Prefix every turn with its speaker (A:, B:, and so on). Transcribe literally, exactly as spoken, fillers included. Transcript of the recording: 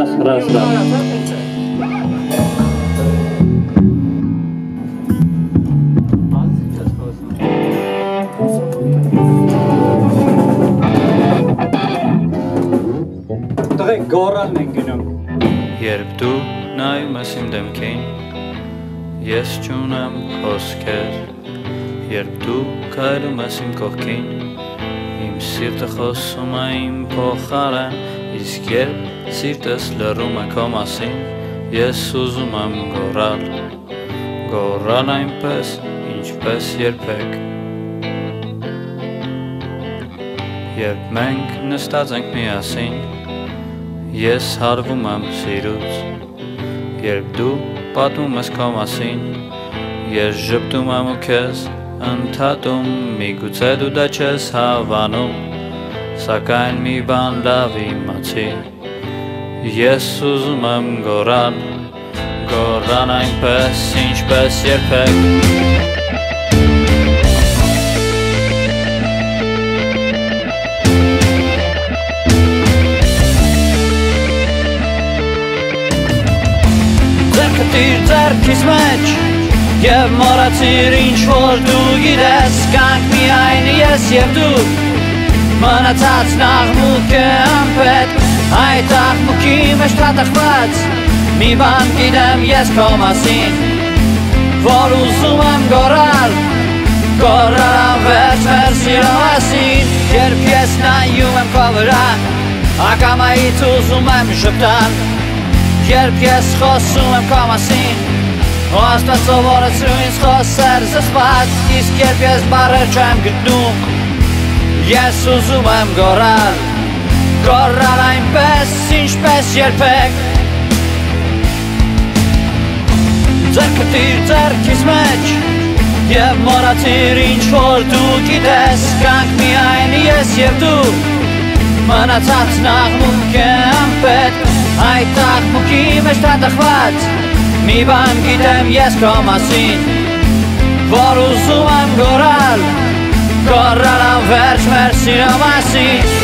A: Раз, раз, раз. Drei Goran genommen.
B: Երբ դու նայում ես իմ դեմքին, ես չունեմ խոսքեր, երբ դու քայլում ես իմ կողքին, իմ սիրտը խոսում է իմ փոխարեն, իսկ երբ սիրտս լռում է քո մասին, ես ուզում եմ գոռալ, գոռալ այնպես, ինչպես երբեք։ Երբ մենք նստած ենք միասին, ես հարվում եմ սիրուց, երբ դու պատմում ես քո մասին, ես ժպտում եմ ու քեզ ընդհատում, միգուցե դու դա չես հավանում, սակայն մի բան լավ իմացի, ես ուզում եմ գոռալ, գոռալ այնպես, ինչպես երբեք։ Ձեռքտիր ձեռքիս մեջ և մոռացիր ինչ որ դու գիտես, կանք միայն ես և դու, մնացած աղմուկ է անպետ, այդ աղմուկի մեջ թաթախված, մի բան գիտեմ ես քո մասին, որ ուզում եմ գոռալ, գոռալ անվերջ մեր սիրո մասին, երբ ես նայում եմ քո վրա, ակամայից ուզում եմ ժպտալ, երբ ես խոսում եմ քո մասին, ու Աստված սովորեցրու ինձ խոսել զսպած, իսկ երբ ես բառեր չեմ գտնում, ես ուզում եմ գոռալ, գոռալ այնպես, ինչպես երբեք։ Ձեռքտիր ձեռքիս մեջ և մոռացիր ինչ որ դու գիտես, կանք միայն ես և դու, մնացած աղմուկ է անպետ, այդ աղմուկի մեջ թաթախված, մի բան գիտեմ ես քո մասին, որ ուզում եմ գոռալ, գոռալ անվերջ մեր սիրո մասին։